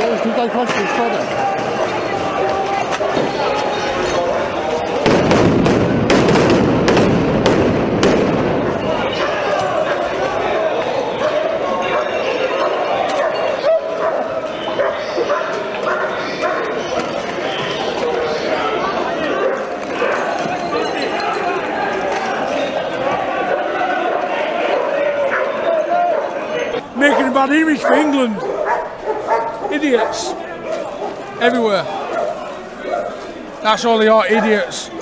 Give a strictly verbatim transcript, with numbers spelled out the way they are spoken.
Już tutaj chodź, w środek. Making a bad image for England. Idiots. Everywhere. That's all they are, idiots.